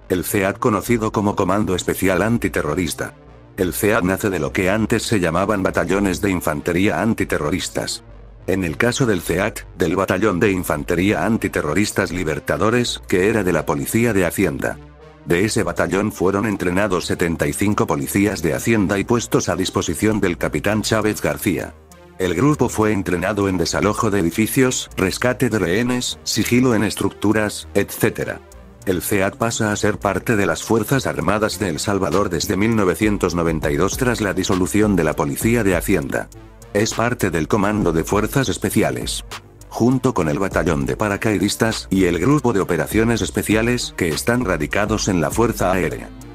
El CEAT, conocido como Comando Especial Antiterrorista. El CEAT nace de lo que antes se llamaban batallones de infantería antiterroristas. En el caso del CEAT, del Batallón de Infantería Antiterroristas Libertadores, que era de la Policía de Hacienda. De ese batallón fueron entrenados 75 policías de Hacienda y puestos a disposición del capitán Chávez García. El grupo fue entrenado en desalojo de edificios, rescate de rehenes, sigilo en estructuras, etc. El CEAT pasa a ser parte de las Fuerzas Armadas de El Salvador desde 1992 tras la disolución de la Policía de Hacienda. Es parte del Comando de Fuerzas Especiales, junto con el Batallón de Paracaidistas y el Grupo de Operaciones Especiales, que están radicados en la Fuerza Aérea.